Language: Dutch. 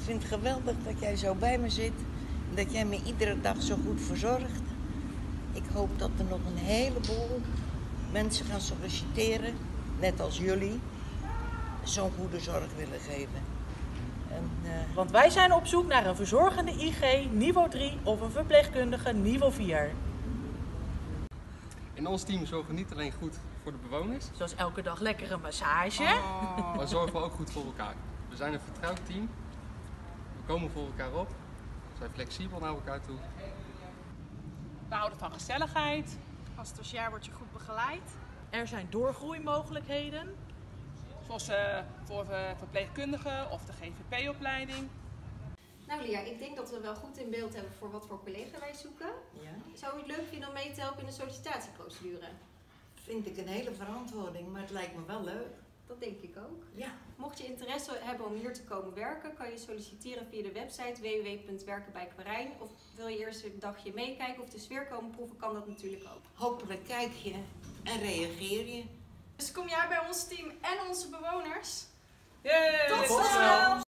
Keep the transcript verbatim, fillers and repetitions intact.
vind het geweldig dat jij zo bij me zit. En dat jij me iedere dag zo goed verzorgt. Ik hoop dat er nog een heleboel mensen gaan solliciteren, net als jullie, zo'n goede zorg willen geven. En, uh... Want wij zijn op zoek naar een verzorgende I G niveau drie of een verpleegkundige niveau vier. In ons team zorgen we niet alleen goed voor de bewoners. Zoals elke dag lekkere massage. Oh. Maar zorgen we ook goed voor elkaar. We zijn een vertrouwd team. We komen voor elkaar op. We zijn flexibel naar elkaar toe. We houden van gezelligheid. Als stagiair word je goed begeleid. Er zijn doorgroeimogelijkheden. Zoals uh, voor uh, verpleegkundigen of de G V P-opleiding. Nou Lia, ik denk dat we wel goed in beeld hebben voor wat voor collega wij zoeken. Ja? Zou u het leuk vinden om mee te helpen in de sollicitatieprocedure? Vind ik een hele verantwoording, maar het lijkt me wel leuk. Dat denk ik ook. Ja. Mocht je interesse hebben om hier te komen werken, kan je solliciteren via de website w w w punt werken bij Quarijn. Of wil je eerst een dagje meekijken of de sfeer komen proeven, kan dat natuurlijk ook. Hopelijk kijk je en reageer je. Dus kom jij bij ons team en onze bewoners? Yay! Tot snel!